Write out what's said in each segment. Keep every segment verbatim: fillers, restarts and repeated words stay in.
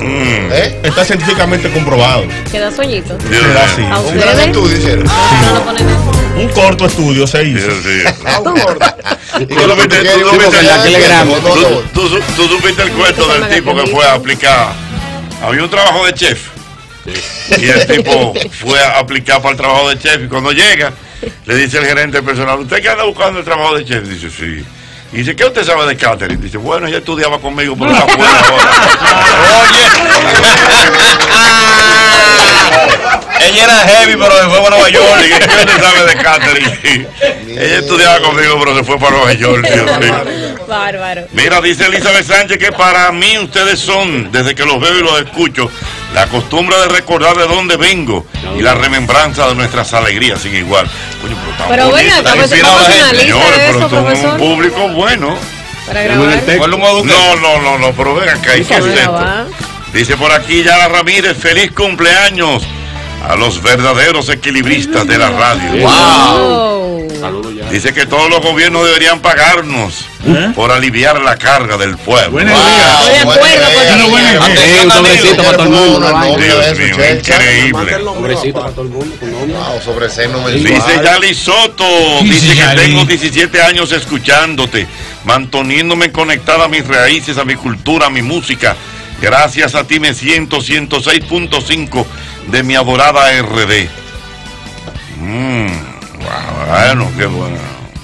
Mm. ¿Eh? Está científicamente comprobado. Queda sueñito. Sí, así. Un gran estudio hicieron. No lo ponen eso. Un corto estudio se hizo. Sí, sí. ¿Y qué lo que tú supiste? Tú supiste el cuento del tipo que fue a aplicar. Había un trabajo de chef. Y el tipo fue a aplicar para el trabajo de chef. Y cuando llega, le dice el gerente personal: ¿usted qué anda buscando el trabajo de chef? Dice: sí. Y dice: ¿qué usted sabe de catering? Dice: bueno, ella estudiaba conmigo, pero está fuera ahora. Oye, ella era heavy, pero se fue para Nueva York. ¿Y qué usted sabe de catering? Ella estudiaba conmigo, pero se fue para Nueva York. Dios mío. Bárbaro. Mira, dice Elizabeth Sánchez que para mí ustedes son, desde que los veo y los escucho, la costumbre de recordar de dónde vengo y la remembranza de nuestras alegrías sin igual. Coño, pero pero bueno, ¿cómo se profesionaliza señores, eso, pero profesor? un público bueno. Para grabar. No, no, no, no, pero ven acá, ¿y qué es esto? Dice por aquí Yara Ramírez: feliz cumpleaños a los verdaderos equilibristas de la radio. Wow. Dice que todos los gobiernos deberían pagarnos ¿Eh? por aliviar la carga del pueblo. Buenos días. Wow, un sobrecito para todo el mundo. Dios mío, increíble. Sobrecito para todo el mundo. Wow, sobre seno dice Yali Soto, dice que tengo diecisiete años escuchándote, manteniéndome conectada a mis raíces, a mi cultura, a mi música. Gracias a ti me siento ciento seis punto cinco de mi adorada R D. Mmm, wow, bueno, qué bueno.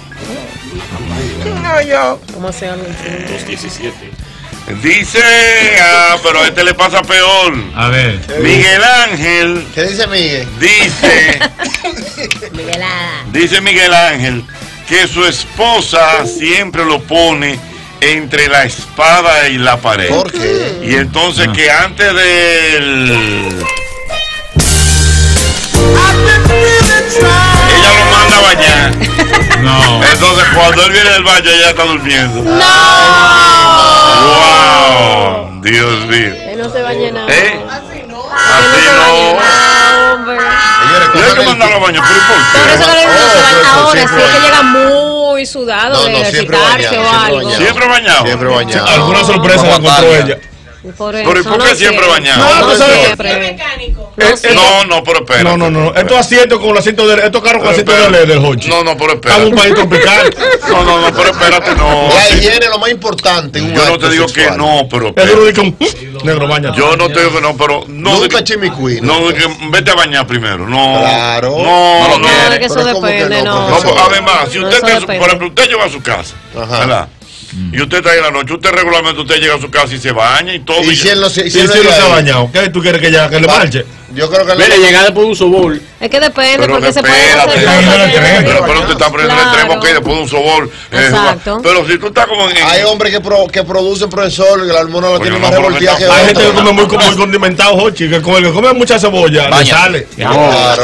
No, yo. ¿Cómo se llama? dos diecisiete. Dice, ah, pero a este le pasa peor. A ver. Miguel Ángel. ¿Qué dice Miguel? Dice. Miguelada. Dice Miguel Ángel que su esposa siempre lo pone entre la espada y la pared. ¿Por qué? Y entonces ah. que antes del... ella lo manda a bañar. No. Entonces cuando él viene del baño ella está durmiendo. No. Wow. Dios mío. Él no se baña nada. ¿Eh? Así no. Así no. Hombre. Yo hay que mandarlo a baño, pero ¿por qué? Por eso que le digo ahora, si es que llega muy sudado no, de no, ejercitarse o algo. Siempre bañado. Siempre bañado. Alguna sorpresa la encontró ella. Por pero ¿y por qué no siempre bañado? No, no, no no siempre. No, no, pero espera. No, no, no. Estos asientos con el asiento de estos carros con asiento de del Hochi. No, no, pero espera. Estamos en un país tropical. No, no, no, pero espérate, no. La higiene es lo más importante. Yo no te digo que no, pero espera. Negro, baña. Yo no te digo que no, pero no. Nunca chimicuí. No, vete a bañar primero. No. Claro. No, no, no. Es que eso depende, no. Además, si usted, por ejemplo, usted llega a su casa, ¿verdad? Y usted está ahí en la noche, usted regularmente usted llega a su casa y se baña y todo. Y si él no se, si él no se ha bañado, ¿qué tú quieres que, ya, que le marche? Yo creo que mire, llegar después de un sobol. Es que depende, pero porque se puede hacer hacer. Pero, pero usted está poniendo el extremo que después de un sobol. Exacto. Eh, pero si tú estás como en. Hay hombres que, pro, que producen profesor, que la hormona lo tiene más revoltida que hay gente que come muy, muy condimentado, Hochi, que come, que come mucha cebolla, le sale. Claro.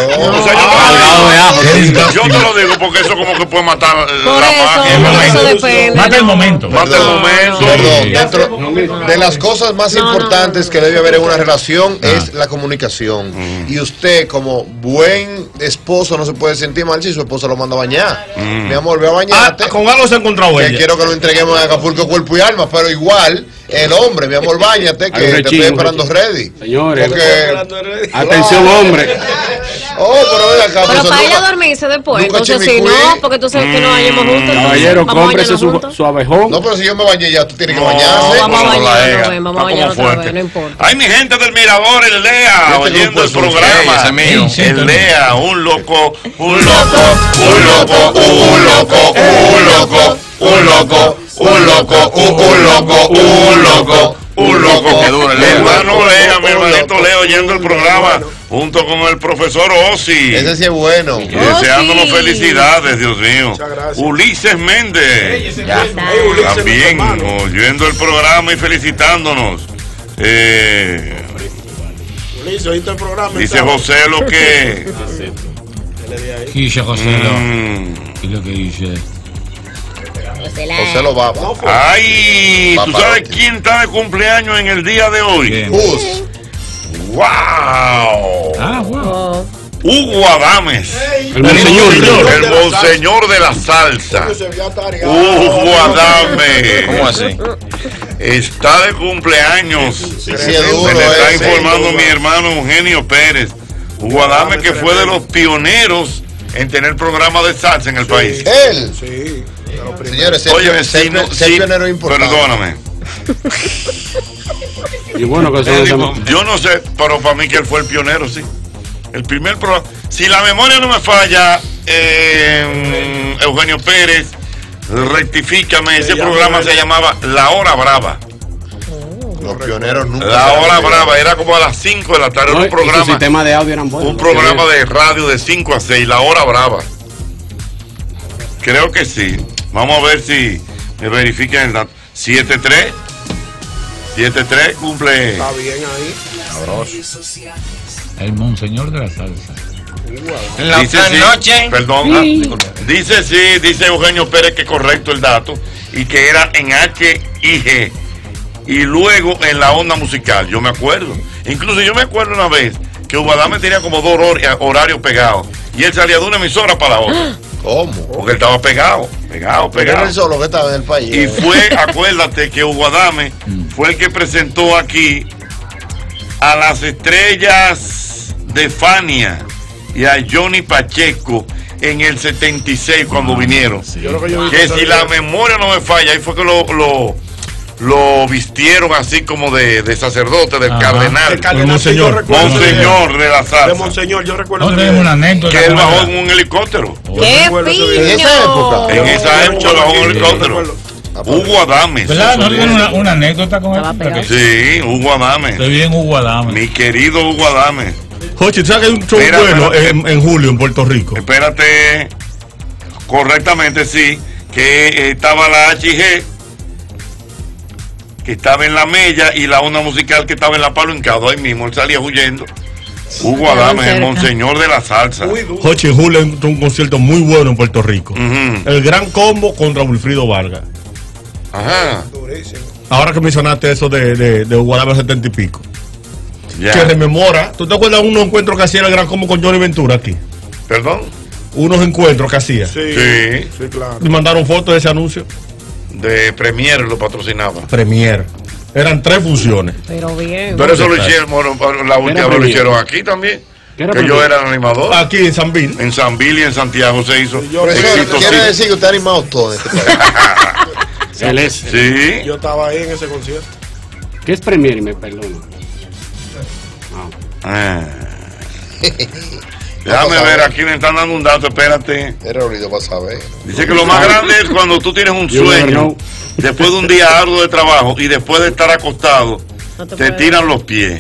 Yo te lo digo porque eso como que puede matar por la eso, magia. Eso depende. Mata el momento. Mata el momento. Perdón, dentro de las cosas más no, importantes no, no, que debe haber en una relación ah. es la comunicación. Mm. Y usted, como buen esposo, no se puede sentir mal si su esposa lo manda a bañar. Mm. Mi amor, ve a bañarte. Ah, con algo se ha encontrado ella. Quiero que lo entreguemos a Acapulco cuerpo y alma, pero igual, el hombre, mi amor, bañate, que te estoy esperando ready. Señores, porque, atención, claro. hombre. Oh, pero ven acá. Pero para ella dormirse después. Entonces, si no, porque tú sabes que nos bañemos juntos. Caballero, cómprese su, su abejón. No, pero si yo me bañé ya, tú tienes que no, bañarse. Vamos a bañarnos, ven, vamos a bañarnos otra vez, no importa. Ay, mi gente del Mirador, el Lea, oyendo el programa. El Lea, un loco, un loco, un loco, un loco, un loco, un loco, un loco, un loco, un loco. Un loco que dura el hermano Lea, mi hermanito Lea, oyendo el programa junto con el profesor Osi. Ese sí es bueno. Y deseándonos felicidades, Dios mío. Ulises Méndez. Ya. También oyendo el programa y felicitándonos. Eh, Ulises, oíste el programa. Dice José lo que. ¿Qué dice José? ¿Qué es lo que dice? José lo va. Ay, ¿tú sabes quién está de cumpleaños en el día de hoy? Gus. ¡Wow! Ah, wow. Hugo Adames. El monseñor. El monseñor de la salsa. Hugo Adames. ¿Cómo así? está de cumpleaños. Sí, me sí, es duro, me está eh, informando sí, mi hermano Eugenio Pérez. Hugo Adame, que fue de los pioneros en tener programas de salsa en el sí, país. Él. Sí. Señores, ser, Óyeme, ser, si no, ser si, pionero es importante. perdóname. Y bueno, que Te digo, yo no sé, pero para mí que él fue el pionero, sí. El primer programa. Si la memoria no me falla, eh, Eugenio Pérez, rectifícame, ese programa se llamaba La Hora Brava. Los pioneros nunca. La Hora Brava era como a las cinco de la tarde, no, un programa. y su sistema de audio eran buenos. Un programa de radio de cinco a seis, La Hora Brava. Creo que sí. Vamos a ver si me verifican el dato. siete tres. siete tres cumple. Está bien ahí. Sabroso. El monseñor de la salsa. En la Dice otra sí, noche. Perdón. ah, dice sí, dice Eugenio Pérez que es correcto el dato y que era en H I G y luego en la onda musical. Yo me acuerdo. Incluso yo me acuerdo una vez que Hugo Adame tenía como dos hor- horarios pegados y él salía de una emisora para la otra. ¿Cómo? Porque él estaba pegado, pegado, Pero era pegado. el solo que estaba en el país. Y fue, acuérdate que Hugo Adame fue el que presentó aquí a las estrellas de Fania y a Johnny Pacheco en el setenta y seis cuando vinieron. Yo creo que yo vi Que esa si la memoria no me falla, ahí fue que lo, lo, lo vistieron así como de, de sacerdote, del Ajá. cardenal. El cardenal, Monseñor. sí, yo recuerdo Monseñor de la De salsa. Monseñor, yo recuerdo. No ese tenemos una video. anécdota. Que él con bajó él. en un helicóptero. ¡Qué recuerdo ese video. En esa época. En esa época bajó en un Sí, helicóptero. recuerdo. Hugo Adame. ¿Verdad? No tenemos una, una anécdota con Estaba él. pegado. Sí, Hugo Adame. Estoy bien, Hugo Adame. Mi querido Hugo Adame. Jochi, ¿sabes que hay un show Mira, bueno espérate. en, en julio en Puerto Rico? Espérate, correctamente sí, que eh, estaba la H I G, que estaba en la Mella, y la onda musical que estaba en la Palo Hincado, ahí mismo, él salía huyendo. Hugo Adame, el cerca. monseñor de la salsa. Muy duro. Jochi, en julio hay un, un concierto muy bueno en Puerto Rico. Ujú. El Gran Combo contra Wilfrido Vargas. Ajá, Durísimo. Ahora que mencionaste eso de, de, de Hugo Adame setenta y pico. ya. Que rememora. ¿Tú te acuerdas de unos encuentros que hacía el Gran Combo con Johnny Ventura aquí? ¿Perdón? Unos encuentros que hacía. Sí, Sí. sí, claro. Me mandaron fotos de ese anuncio. De Premier lo patrocinaba. Premier. Eran tres funciones. Pero bien. Pero eso lo hicieron, bueno, la última vez lo Premier? hicieron aquí también. ¿Qué era Que yo Premier? era animador. Aquí en San Bill. En San Bill y en Santiago se hizo. Yo- Profesor, exitosísimo. quiere decir que usted ha animado todo en este país. Él es. Sí. Yo estaba ahí en ese concierto. ¿Qué es Premier? Me perdono. Ah. Déjame ver, aquí me están dando un dato, espérate. Era olvido para saber. Dice que lo más grande es cuando tú tienes un You never sueño, know. después de un día arduo de trabajo y después de estar acostado, No te te puedes- tiran los pies.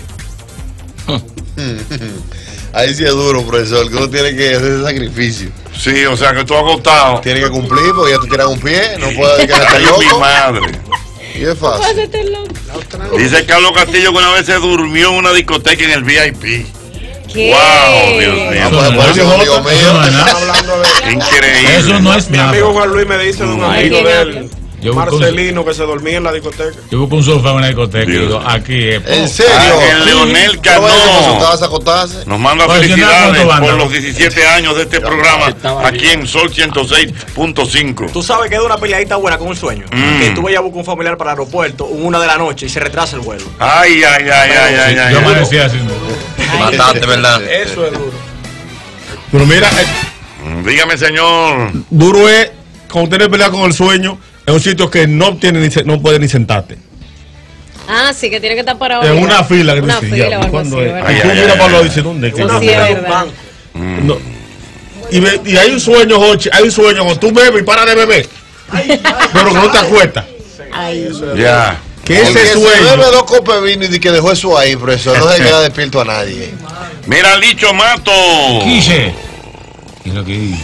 Ahí sí es duro, profesor, que uno tiene que hacer ese sacrificio. Sí, o sea que tú acostado. Tiene que cumplir porque ya te tiran un pie, no puede quedarte Ay, mi loco. madre. Y es fácil. Pásate loco. Dice Carlos Castillo que una vez se durmió en una discoteca en el V I P. ¿Qué? Wow, Dios mío. Ah, pues, por eso es un amigo mío. Eso no es Estaba nada. hablando de. Increíble. Eso no es Mi nada. amigo Juan Luis me dice de un No. amigo ¿De de quién él, Yo busco un- Marcelino, que se dormía en la discoteca. Yo busco un sofá en una discoteca y Dios. digo, aquí es. ¿En serio? Ángel Leonel ¿No Cano. vaya a consultarse, a acostarse? Nos manda Oye, felicidades ¿cuánto por banda? los diecisiete años de este programa estaba aquí en Sol ciento seis punto cinco. Tú sabes que es una peleadita buena con un sueño. Mm. Que tú vayas a buscar un familiar para el aeropuerto en una de la noche y se retrasa el vuelo. Ay, ay, ay, ay, ay, ay. Yo ay. me decía así. Mataste, ¿verdad? Eso es duro. Pero mira, eh, Dígame, señor. duro es cuando tienes pelea con el sueño en un sitio que no tiene ni se- no puede ni sentarte. Ah, sí, que tiene que estar parado. En una fila que tú Una dices, fila ya, o algo ¿cuándo así, es? ¿verdad? Y tú Ay, ay, miras ay, para ay. lo dices, ¿dónde? Eso Una sí fila es de un verdad. banco. No. Y, ve- y hay un sueño, Jochi, hay un sueño cuando tú bebes y paras de beber, pero que no te acuestas. Ay, Ya. Que El ese que se bebe sueño. dos copas de vino y que dejó eso ahí, profesor, no se queda despierto a nadie. Mira, Licho Mato. Quiche. ¿Qué es lo que dice?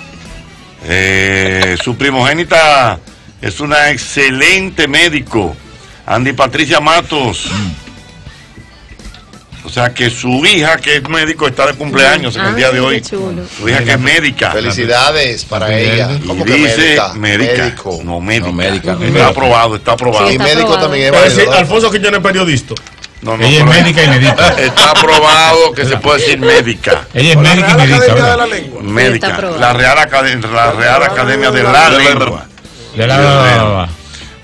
Eh, su primogénita es una excelente médico, Andy Patricia Matos. O sea que su hija, que es médico, está de cumpleaños en el Ah, día de qué hoy. chulo. Su hija que es médica. Felicidades para ella. Y ¿Cómo que dice médica? médica. Médico. No, médica. No, médica. Está aprobado, está aprobado. Sí, Y está médico aprobado. también es Es decir, válido, ¿no? Alfonso Quiñones es periodista. No, no, Ella es pero médica y médica. Está aprobado que se puede decir médica. Ella es Con la médica y Real médica, Academia de la ¿verdad? Lengua. está Médica. aprobado. La Real, Academia, la Real Academia de la Lengua. De la-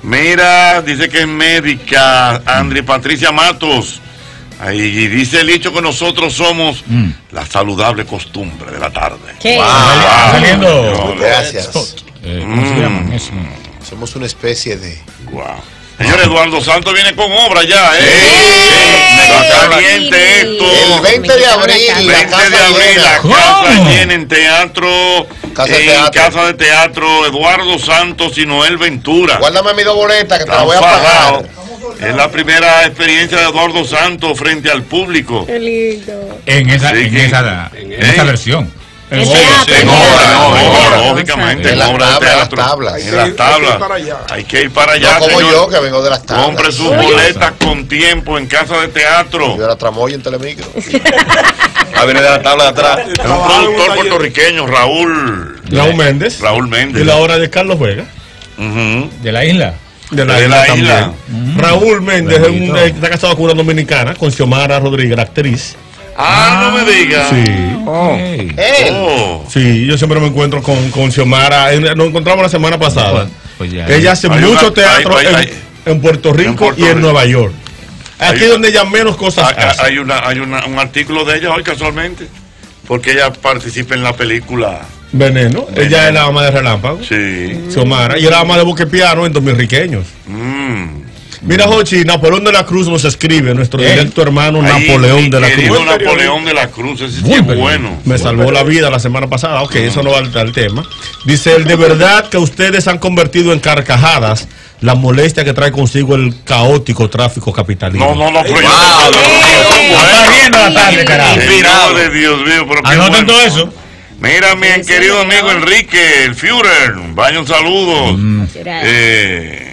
Mira, dice que es médica, Andri Patricia Matos. Ahí dice el dicho que nosotros somos mm. la saludable costumbre de la tarde. ¿Qué? Wow. Wow. Saliendo. Gracias. Eh, ¿Cómo mm. se llaman eso? Somos una especie de... Wow. Señor Eduardo Santos viene con obra ya, ¿eh? Está caliente esto. El veinte de abril, veinte de abril, la casa llena en teatro, casa de teatro. En casa de teatro, Eduardo Santos y Noel Ventura. Guárdame mi dos boletas que te la voy a pagar. Es la primera experiencia de Eduardo Santos frente al público. Qué lindo. En esa, sí, en esa, en ¿eh? esa versión. En obra, lógicamente, en obra de teatro. En las tablas. Hay que ir para allá. No como yo, que vengo de las tablas. Compre sus boletas con tiempo en casa de teatro. Yo era tramoya en Telemicro. Ah, viene de la tabla de atrás. Es un productor puertorriqueño, Raúl. Raúl Méndez. Raúl Méndez. De la obra de Carlos Vega. Uh-huh. De la isla. De la, de isla, la isla. Uh-huh. Raúl Méndez es un, está casado con una dominicana, con Xiomara Rodríguez, la actriz. Ah, no me digas. Sí. Oh. Hey. Oh. Sí, yo siempre me encuentro con, con Xiomara. Nos encontramos la semana pasada. Pues, pues ya, ella hace hay mucho una, teatro hay, hay, en, hay, en Puerto Rico en Puerto y en Rico. Nueva York. Aquí es donde ella menos cosas hay, hace. Hay, una, hay una, un artículo de ella hoy casualmente, porque ella participa en la película Veneno. Veneno. Ella es la mamá de Relámpago. Sí. Xiomara. Y es la mamá de Boquepiano en Dominiqueños. Mm. Mira, Jochi, Napoleón de la Cruz nos escribe, nuestro Bien. directo hermano Ahí, Napoleón de la Cruz. Napoleón de la Cruz, ese sí es bueno. Me salvó la vida la semana pasada. Ok, eso no va al tema. Dice él, de verdad que ustedes han convertido en carcajadas la molestia que trae consigo el caótico tráfico capitalino. No, no, no, pero está riendo la tarde, carajo. Madre Dios mío, pero qué bueno. Todo eso. Mira, mi querido amigo Enrique, el Führer, vaya un saludo. Mm. Eh...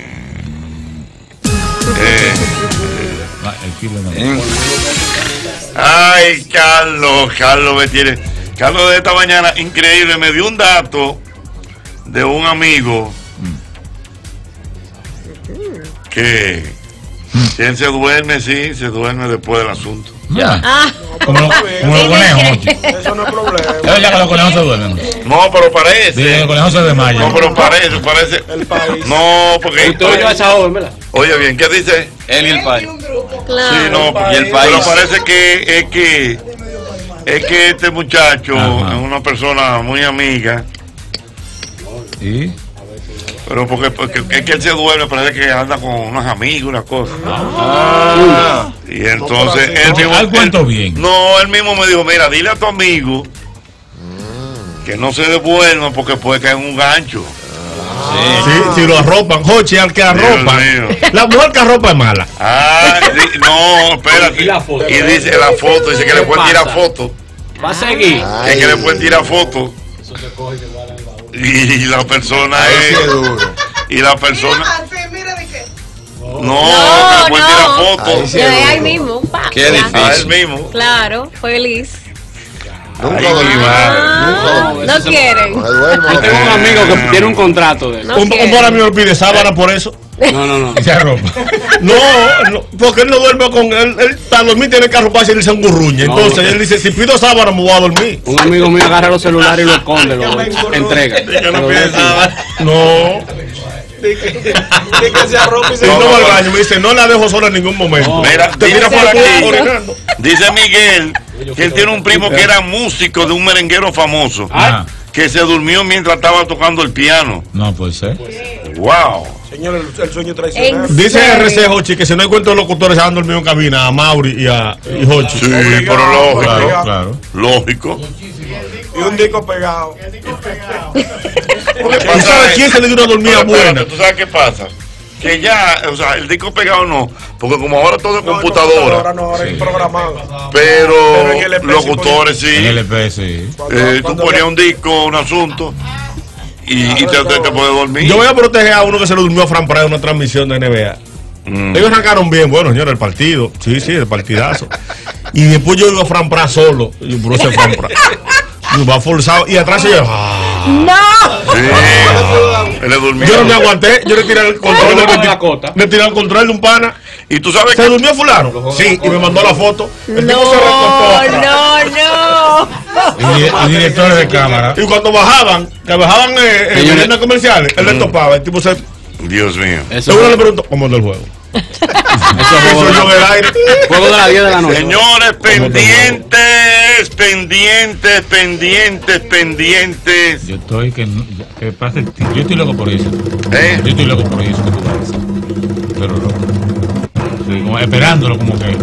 Eh, eh. Ay, Carlos, Carlos me tiene. Carlos de esta mañana, increíble, me dio un dato de un amigo que, que él se duerme, sí, se duerme después del asunto. Ya. Ah. Como, como los conejos. Eso no es problema. Es verdad que los conejos se duermen. No, pero parece. Sí, los conejos se desmayan. No, pero parece, parece. El país. No, porque. Usted oyó a esa joven, ¿verdad? Oye bien, ¿qué dice? Él y el país. Claro. Sí, no, y el país. Pero parece que es que es que este muchacho Ajá. es una persona muy amiga. ¿Y? Pero porque, porque es que él se duerme, parece que anda con unos amigos, una cosa. Ah. Y entonces no, él mismo. Él, bien. No, él mismo me dijo, mira, dile a tu amigo que no se devuelva porque puede caer en un gancho. Sí, sí, si lo arropan, Jochi, al que arropan. La mujer que arropa es mala. Ah, di, no, espérate. Y, y dice la foto, dice que le pueden tirar foto. Va a seguir. Es que le pueden tirar foto. Y la persona es. Y la persona. No, no, que le pueden tirar foto. Sí es ahí mismo. Qué difícil. A él mismo. Claro, feliz. Nunca Ay, ah, no, no quieren. Yo tengo un amigo que tiene un contrato de no un, un buen amigo le pide sábana por eso. No, no, no. Se arropa. No, no, porque él no duerme con él. Él para dormir tiene que arroparse y él se engurruña. No, Entonces no. él dice: si pido sábana, me voy a dormir. Un amigo mío agarra los celulares y lo esconde, lo entrega. Yo no pienso nada. No. Dice que se arropa y se no, no va al baño, me dice, no la dejo sola en ningún momento. No. Mira, te dice mira por aquí orinando. Dice Miguel que él tiene un primo que era músico de un merenguero famoso. Ah. Que se durmió mientras estaba tocando el piano. No puede ser. Wow. Señor, el, el sueño traicionero. Dice R C Jochi que si no hay cuentos de locutores se han dormido en cabina a Mauri y a y Jochi. Sí, obligado, pero lógico. Claro, claro. Lógico. Y un disco pegado. ¿Tú sabes quién se le dio una dormida buena? ¿Tú sabes qué pasa? Que ya, o sea, el disco pegado no, porque como ahora todo es no, computadora. Ahora no, ahora sí. Es programado. Pero, pero locutores sí. En L P, sí. Eh, tú ponías un disco, un asunto. Y, y te, te, te puedes dormir. Yo voy a proteger a uno que se le durmió a Fran Pratt en una transmisión de N B A. Mm. Ellos arrancaron bien, bueno, señores, el partido. Sí, sí, el partidazo. Y después yo iba a Fran Pratt solo. Y yo, ese Fran Pratt. Y va forzado. Y atrás se lleva. ¡Ah! ¡No! Sí. Le durmió. Yo no me aguanté. Yo le tiré el control de la cota. Le tiré el control de un pana. Y tú sabes ¿Se que durmió fulano? Sí, y me mandó la foto. El no, se no, no. Y, y directores de cámara. Y cuando bajaban, que bajaban eh, en las comerciales, él mm. le topaba. El tipo se Dios mío. Eso uno le pregunto, ¿cómo es el juego? Eso es juego del aire. Juego de las diez de la noche. Señores, pendientes, pendientes, pendientes, pendientes. Yo estoy que, que pase el tiempo. Yo estoy loco por eso. ¿Eh? Yo estoy loco por eso que tú vas. Pero loco. Sí, como esperándolo como que.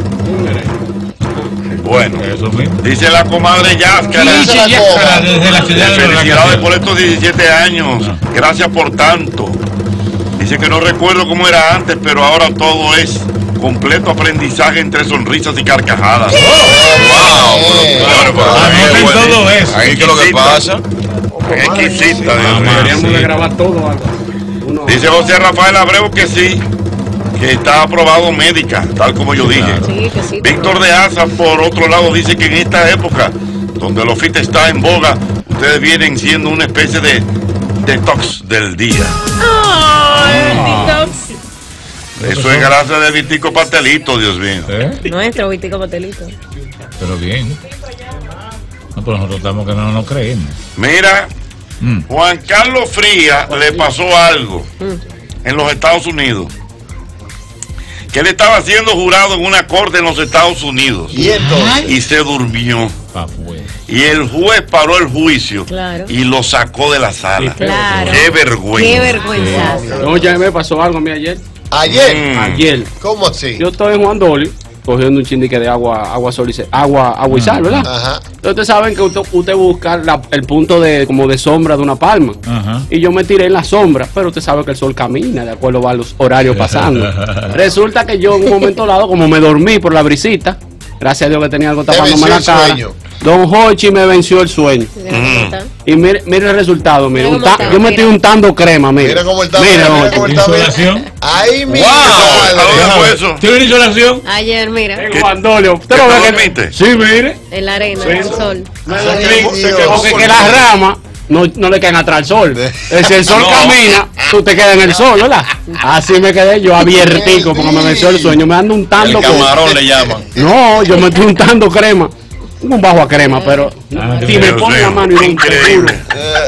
Bueno, eso mismo. Dice la comadre Yáscara. Dice Yáscara desde la ciudad de Felicidades por estos diecisiete años. No. Gracias por tanto. Dice que no recuerdo cómo era antes, pero ahora todo es completo aprendizaje entre sonrisas y carcajadas. Oh, wow. Anoten todo eso. Ahí que es lo que pasa. Exquisita. Deberíamos de grabar todo algo. Uno- Dice José Rafael Abreu que sí, que está aprobado médica, tal como yo dije. Sí, que sí. Víctor de Asa, por otro lado, dice que en esta época, donde el ofita está en boga, ustedes vienen siendo una especie de detox del día. Ay, Eso es gracias de Vitico Pastelito, Dios mío. ¿Eh? nuestro Vitico Patelito. Pero bien. No, pero nosotros estamos que no nos creemos. Mira, Mm. Juan Carlos Frías le pasó algo en los Estados Unidos. Que él estaba siendo jurado en una corte en los Estados Unidos. Y entonces. Y se durmió. Pa' afuera. Y el juez paró el juicio. Claro. Y lo sacó de la sala. Claro. Qué vergüenza. Qué vergüenza. No, ya me pasó algo a mí ayer. Ayer. Mm. Ayer. ¿Cómo así? Yo estoy en Juan Dolio cogiendo un chindique de agua, agua sol y se- agua, agua y sal, ¿verdad? Ajá. Entonces ustedes saben que usted, usted busca la- el punto de como de sombra de una palma. Ajá. Y yo me tiré en la sombra, pero usted sabe que el sol camina de acuerdo a los horarios pasando. Resulta que yo en un momento dado, como me dormí por la brisita, gracias a Dios que tenía algo Te tapándome venció la el cara, sueño. Don Hochi me venció el sueño. Y mire, mire el resultado, mire, Mira un cómo ta- está, yo me mira. estoy untando crema, mire. Mira cómo está. Mira, Mira Hochi. cómo está. Insolación. Ahí mismo. ¿A dónde fue eso? ¿Tiene insolación? Ayer, mira, En Juan Dolio. ¿Usted ¿Que lo te ve que- dormiste? Sí, mire. en la arena, en el sol. Porque que las ramas no, no le caen atrás al sol. Eh, Si el sol camina, tú te quedas en el sol, ¿verdad? Así me quedé yo abiertico porque me venció el sueño. Me ando untando. El camarón le llaman. No, yo me estoy untando crema. Un bajo a crema, pero Ah, si me Dios pone la mío, mano y un increíble.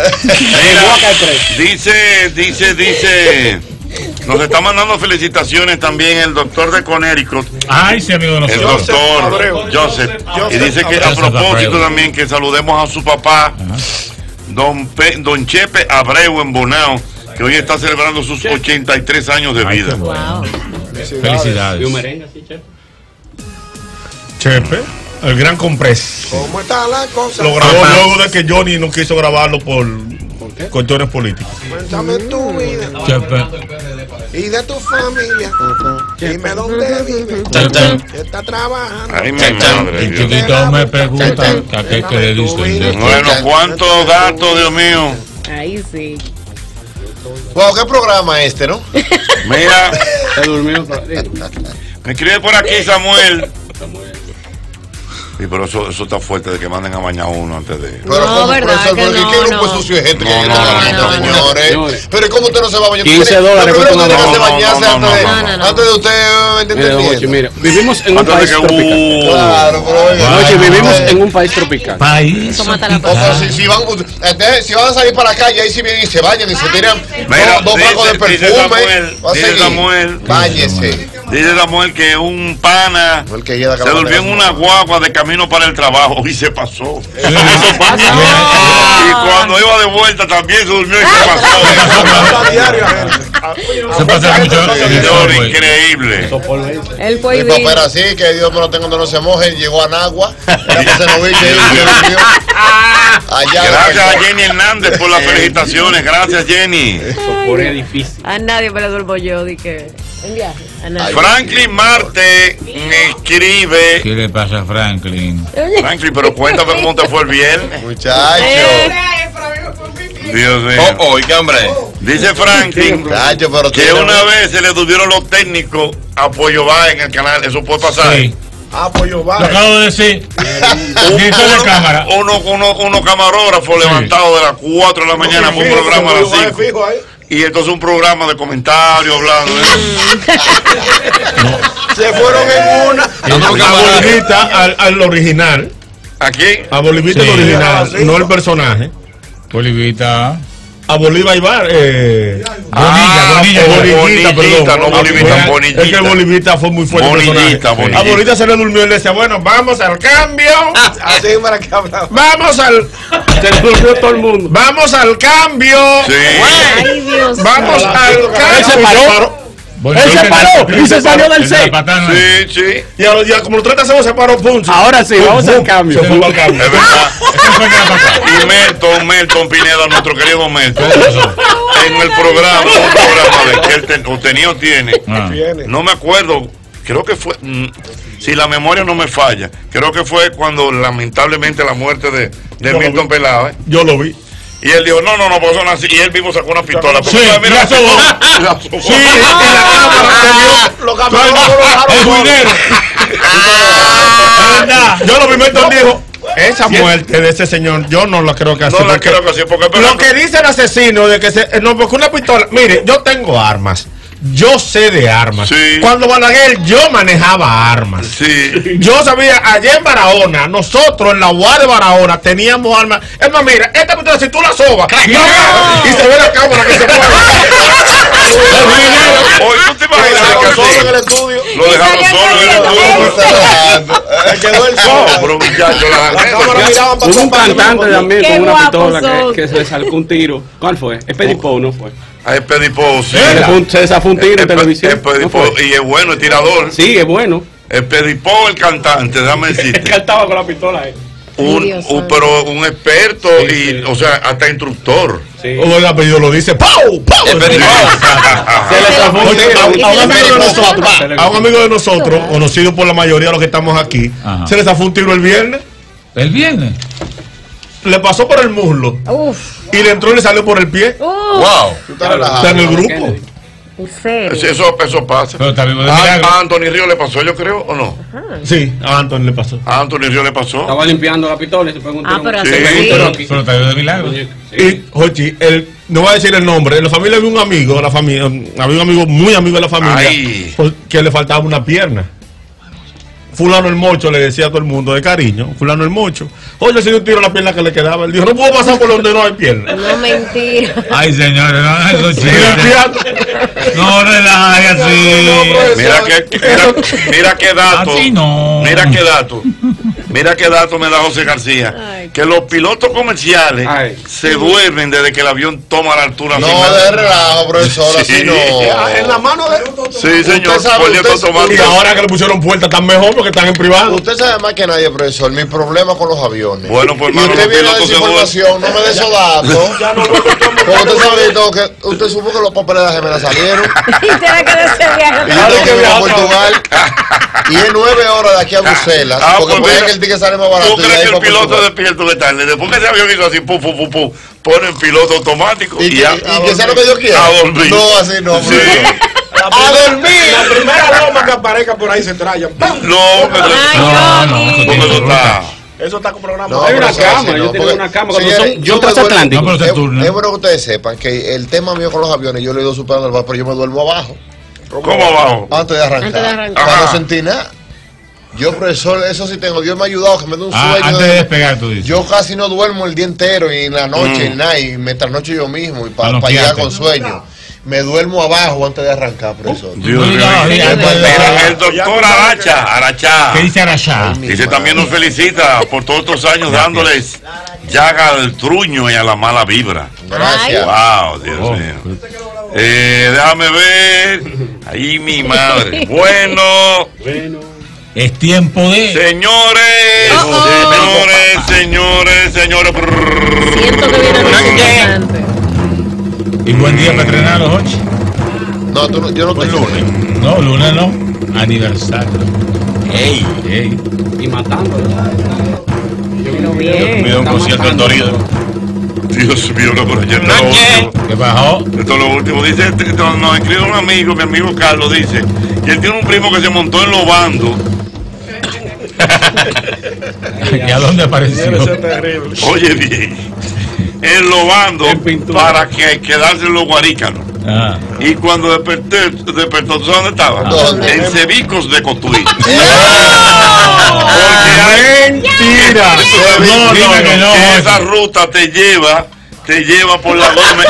seguro. Dice, dice, dice. Nos está mandando felicitaciones también el doctor de Connecticut, Ay, sí, amigo de el nosotros. doctor Abreu. Joseph. Y Joseph dice que a Joseph propósito Abreu. también que saludemos a su papá, don, Pe- don Chepe Abreu en Bonao, que hoy está celebrando sus ochenta y tres años de Ay, vida. qué bueno. Wow. Felicidades. Y un merengue así, che. Chepe, el gran comprés. ¿Cómo está la cosa? Lo grabó luego de que Johnny no quiso grabarlo por cuestiones políticas. Cuéntame tu vida Chepe. y de tu familia. Dime dónde vive. Chan, chan. ¿Qué está trabajando? Ay, mi Chan, chan. madre. El Dios. chiquito me pregunta a qué que le dicen. Bueno, ¿cuántos datos, Dios mío? Ahí sí. Wow, qué programa este, ¿no? Mira, Se durmió. pero- me escribe por aquí Samuel. Sí, pero eso, eso está fuerte de que manden a bañar a uno antes de. Pero No, ¿cómo, ¿verdad profesor? que Porque no, ¿qué grupo no? sucio es este que No, llega no, a la no, baña, no, señores? señores. Pero ¿cómo usted no se va a bañar? quince dólares Lo primero cuesta que una tiene que boda. bañarse No, no, antes de- no, no, no. antes de usted ¿me Mire, don Hochi, entendiendo? mire, vivimos en un Antes de país que. tropical. Uh, Claro, pero oiga. Don Hochi, vivimos eh, en un país tropical. País. Eso mata la O sea, si, si, van, entonces, si van a salir para la calle, ahí sí vienen y se bañan y se tiran Mira, dos, dos frascos de dice- dice perfume. Samuel, Va a dice seguir. Samuel. Báñese. Dice Samuel que un pana El que llega a se acabar durmió en de- una guagua de camino para el trabajo y se pasó. Eso pasa. Y cuando iba de vuelta también se durmió y se pasó. A diario, la gente. Se pasa mucho. Señor, increíble. El Mi pollo. papá era así, que Dios me lo tenga donde no se moje. Llegó a Nagua, era que se nos viste y se durmió. Allá Gracias a despertó. Jenny Hernández por las felicitaciones. Gracias, Jenny. Pone difícil. A nadie me lo duermo yo, di que. En viaje. A nadie. Franklin Marte me escribe. ¿Qué le pasa a Franklin? Franklin, pero cuéntame cómo te fue el viernes. Muchacho. Eh, Dios mío. Oh, oh, ¿y qué hombre? Dice Franklin Muchacho, pero que tiene- una vez se le tuvieron los técnicos a Pollo Va en el canal. Eso puede pasar. Sí. Ah, pues yo Lo va. acabo de decir. Un- Director de cámara. Uno, uno, uno camarógrafo levantado de las cuatro de la mañana para un programa a las cinco. Fijo ahí. Y entonces un programa de comentarios hablando. Se fueron en una. A Bolivita, al, al original. Aquí. A Bolivita Sí. el original, Ah, sí. no el personaje. Bolivita. a Bolívar Ibar. Eh, Ah, Bonilla, Bonilla, Bonillita, perdón. no Bolivita, Es Bonillita. que Bolivita fue muy fuerte. Bonillita, A Bonillita. Bolivita se le durmió y le decía, bueno, vamos al cambio. Así para que hablaba. Vamos al. Se le durmió todo el mundo. Vamos al cambio. Sí. Ay, Dios. Vamos al Él cambio. se paró. Bueno, Él se el- paró el- y se salió del el de la set. patana. Sí, sí. Y a los días, como los treinta segundos se paró, pum. se- Ahora sí, pum, vamos pum, al cambio. Se fue al cambio. Es verdad. Ese fue el de la patana. Y Melton, Melton Pineda, nuestro querido Melton, en el programa, un programa de que él ten- o tenía o tiene, Ah. no me acuerdo, creo que fue, mm, si la memoria no me falla, creo que fue cuando lamentablemente la muerte de, de Yo lo Milton vi. Peláez. Yo lo vi. Y él dijo, no, no, no, pues son así. Y él mismo sacó una pistola. Sí, mira, la sobó. la sobó. Sí, en la cámara. Los camiones no lo dejaron El solo. juinero. Es verdad. Yo lo vi, Milton dijo, esa muerte de ese señor, yo no la creo que así. No la porque creo que así, porque pero lo que dice el asesino de que se, no, porque una pistola, mire, yo tengo armas. Yo sé de armas. Sí. Cuando Balaguer yo manejaba armas. Sí. Yo sabía, allá en Barahona, nosotros en la U A de Barahona teníamos armas. Es más, mira, esta pistola, si tú la sobas, ¡no! Y se ve la cámara que se mueve. Hoy tú te imaginas que Solo en el así estudio. lo dejaron solo en el estudio. Se quedó el No, solo. pero muchachos, la La cámara gente. miraban para Hubo un todas partes, cantante mismo. también Qué con una guapos pistola son. que, que se le sacó un tiro. ¿Cuál fue? Expedipo, ¿no fue? A Expedipo, sí. Se, le fue un- se zafó un tiro en Espe- televisión. ¿No Expedipo, fue? y es bueno, el tirador. Sí, es bueno. Expedipo, el cantante, déjame decirte. Cantaba con la pistola ahí. Un, Dios un- santo. pero un experto Sí, y, sí. o sea, hasta instructor. Sí. O el apellido lo dice, ¡pau! ¡pau! Se le zafó un Oye, tiro. a, a un Y se amigo le de zafó nosotros, Se le- a un amigo de nosotros, conocido por la mayoría de los que estamos aquí, Ajá. se le zafó un tiro el viernes, El viernes. le pasó por el muslo Uf. y le entró y le salió por el pie. Uf. Wow. Tú estás relajado. Está en el grupo. En serio. Eso, eso pasa. Pero está vivo de A, milagro. a Anthony Río le pasó, yo creo, ¿o no? Sí, a Anthony le pasó. A Anthony Río le pasó. Estaba limpiando la pistola y se pegó un Ah, tiro. pero Sí. así Se pegó un sí. tiro aquí. Pero está vivo de milagro. Sí. Y, Jochi, el, no voy a decir el nombre, en la familia había un amigo, la familia, había un amigo muy amigo de la familia, Ay. por- que le faltaba una pierna. Fulano el mocho le decía a todo el mundo de cariño, fulano el mocho. Oye, si un tiro en la pierna que le quedaba, él dijo, no puedo pasar por donde no hay pierna. No, mentira. Ay, señores, no hagan esos Y chistes. limpiando. No relaje así. Mira que, mira, mira qué dato. Así no. Mira qué dato. Mira qué dato me da José García. Ay. Que los pilotos comerciales Ay. se duermen desde que el avión toma la altura. No, sin de nada. relajo, profesor, Sí. así no. En la mano de. Sí, señor. Usted sabe, Por usted- automático. Y ahora que le pusieron puerta están mejor porque están en privado. Usted sabe más que nadie, profesor, mi problema con los aviones. Bueno, pues, y hermano, usted los viene a pilotos decir se información, no me dé esos datos. Porque usted sabe todo que usted supo que los papeles de la gemela salieron. Y tiene que decir Y viaje. yo tengo que ir a Portugal. Y es nueve horas de aquí a Bruselas. Ah, porque pues puede mira, que el ticket sale más barato. ¿Tú y de crees ahí que el para piloto Portugal. despierto de tarde? Después que ese avión hizo así, pum, pum, pum, pum, ponen piloto automático Y, y, que, ya. y que sea lo que Dios quiera. A dormir. No, así no. Sí. profesor. La ¡A primera- dormir! La primera loma que aparezca por ahí se trayan. ¡Pam! No, pero Ay, No, no, Johnny. eso porque eso está. Eso está con programa. No, Hay pero una eso es así, cama, yo no, tengo porque- una cama cuando señores, son- yo me transatlántico. duermo- No, pero se es- turna. Es bueno que ustedes sepan que el tema mío con los aviones, yo lo he ido superando el bar, pero yo me duermo abajo. ¿Cómo abajo? Antes de arrancar. Antes de arrancar. Para no Ajá. sentir nada. Yo, profesor, eso sí tengo. Dios me ha ayudado, que me dé un Ah, sueño. antes de despegar, tú dices. Yo casi no duermo el día entero y en la noche Mm. y nada, y me trasnocho yo mismo y Pa' para no llegar fiarte. con sueño. Me duermo abajo antes de arrancar, profesor. Dios mío. Cuidado, Sí, diga, sí, antes de- Mira, el doctor Aracha, Aracha. ¿Qué dice Arashá? Ay, mi Dice madre. también nos felicita por todos estos años dándoles llaga al truño y a la mala vibra. Gracias. Wow, Dios Oh. mío. Eh, déjame ver. Ahí mi madre. Bueno, Es tiempo de. señores, Oh, oh. señores, señores, señores. Siento que viene algo interesante. Y buen día para entrenar los ocho. No, tú no- yo no Pues te lunes. No, lunes no. Aniversario. Ey, Ey. Y matando. Pero bien. me dio un concierto en Torino. Dios mío, no, pero ya está lo último. ¿Qué bajó? Esto es lo último. Dice, este, esto nos escribe un amigo, mi amigo Carlos, dice, que él tiene un primo que se montó en los bandos. ¿Y a dónde apareció? Oye bien, en los bandos En pintura. para que quedarse en los guarícanos. Ah. Y cuando desperté, despertó, ¿tú sabes dónde estaba? ¿Dónde? En Cebicos de Cotuí. Porque ¡Mentira! hay, No, dime que no. esa ruta te lleva te lleva por la goma.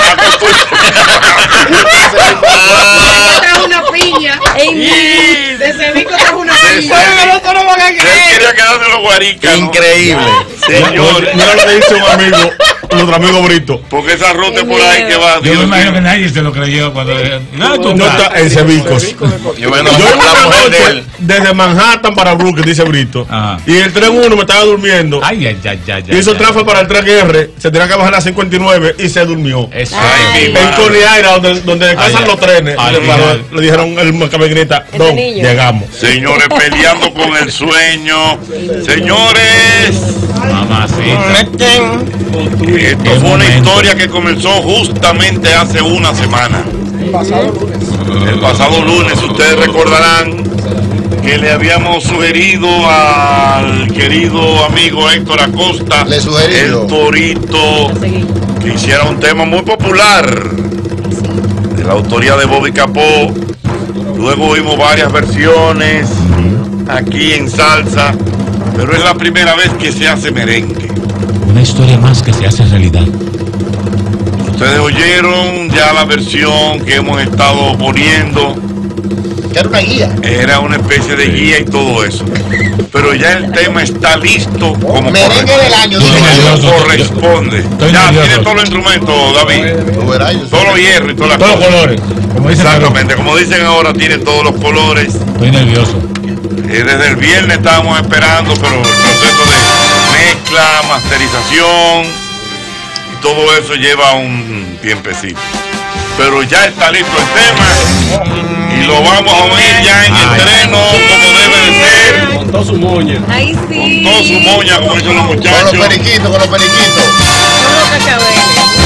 Trajo una piña. De Cevico trajo una piña. Él quería quedarse en los guaricas. Increíble. Señor, mira lo que dice un amigo, nuestro amigo Brito. Porque esa ruta por ahí que va. Yo me imagino que nadie se lo creyó cuando. No, tú No está en Cevicos. Yo bueno, Yo la una mujer de noche él. desde Manhattan para Brooklyn, dice Brito. Ajá. Y el tren uno me estaba durmiendo. Ay, ay, ay, ay. ay Hizo ay, tráfico para el tren R, se tenía que bajar a las cincuenta y nueve y se durmió. Eso. Ay, mi En madre. Coniaira, donde, donde descansan Ay, los trenes, ay, le, ay, paró- ay. le dijeron el camioneta, Ese Don, niño. llegamos. Señores, peleando con el sueño. Señores, Mamacita. esto Qué fue una momento. historia que comenzó justamente hace una semana. El pasado lunes, ustedes recordarán que le habíamos sugerido al querido amigo Héctor Acosta, Le sugerí el yo. Torito, que hiciera un tema muy popular de la autoría de Bobby Capó. Luego vimos varias versiones aquí en salsa, pero es la primera vez que se hace merengue. Una historia más que se hace realidad. Ustedes oyeron ya la versión que hemos estado poniendo. Que era una guía. Era una especie de guía y todo eso. Pero ya el tema está listo como Merengue corre- del año. Estoy dice. nervioso. corresponde. Estoy Ya nervioso. tiene todos los instrumentos, David. Tú verás, yo Todos sé. los hierros y todas las Todos los cosas. colores. Como dice Exactamente, como dicen ahora, tiene todos los colores. Estoy nervioso. Eh, desde el viernes estábamos esperando, pero el proceso de mezcla, masterización y todo eso lleva un tiempecito. Pero ya está listo el tema y lo vamos a oír ya en estreno como debe de ser, Con toda su moña. Ay, sí. con toda su moña, como dicen los Con los muchachos. periquitos, con los periquitos. Con los cascabeles.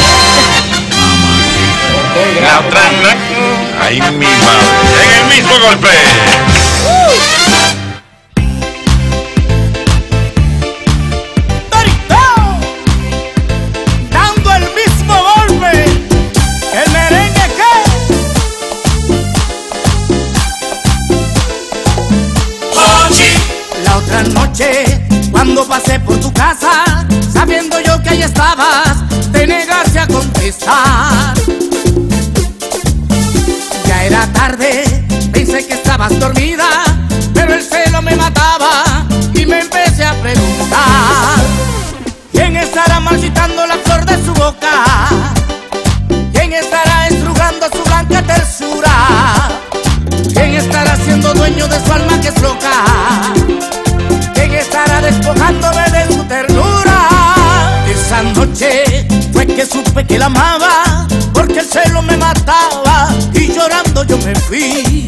La otra, la- ahí mi madre, en el mismo golpe. Dando el mismo golpe, el merengue que la otra noche cuando pasé por tu casa, sabiendo yo que ahí estabas, te negaste a contestar. Ya era tarde, pensé que estabas dormida, pero el celo me mataba y me empecé a preguntar: ¿quién estará marchitando la flor de su boca? ¿Quién estará estrujando su blanca tersura? ¿Quién estará siendo dueño de su alma que es loca? ¿Quién estará despojándome de su ternura? Esa noche fue que supe que la amaba, porque el celo me mataba y llorando yo me fui.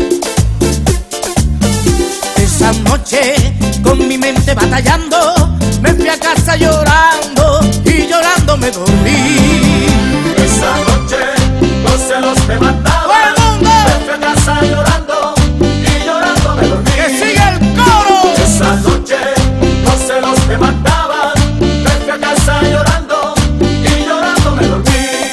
Esa noche con mi mente batallando, me fui a casa llorando y llorando me dormí. Esa noche los celos me mataban, me fui a casa llorando y llorando me dormí. ¡Que siga el coro! Esa noche los celos me mataban, me fui a casa llorando y llorando me dormí.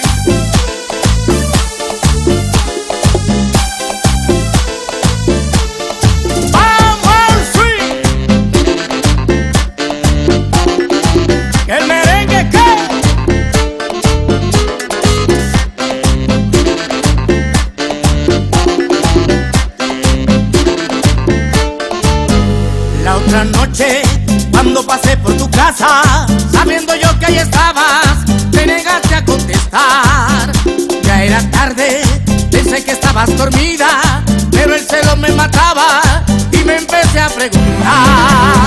¡Vamos al swing! El merengue que la otra noche cuando pasé por tu casa, sabiendo yo que ahí estabas, te negaste a contestar. Ya era tarde, pensé que estabas dormida, pero el celo me mataba y me empecé a preguntar: